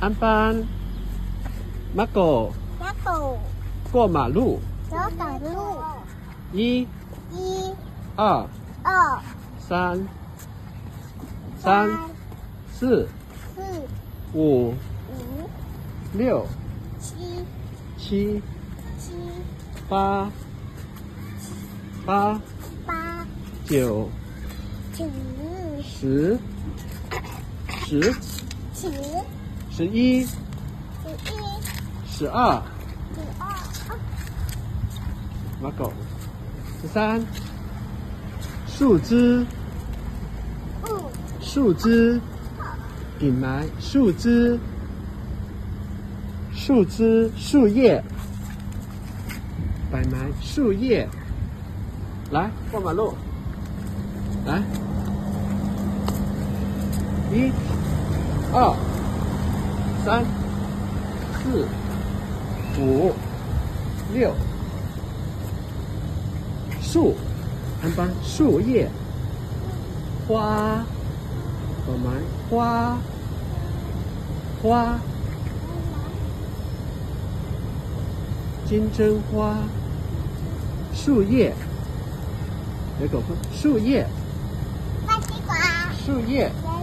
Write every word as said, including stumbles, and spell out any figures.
安班，马狗， 马狗过马路， 过马路， 一、 一、 二、 二、 三、三、四、 四、 五、 五、 六、 七、 七、 七、 八、八、 八、 九、 九、 十、十、 十、 十一、 十一、 十二， 十二、 马狗，十三，树枝， 五、 树枝，顶埋树枝，树枝，树叶，摆埋树叶，来过马路，来，一、二、三、四、五、六，树，安班树叶，花，我们花，花，金针花，树叶，有狗树叶， 大西瓜， 树叶。 圆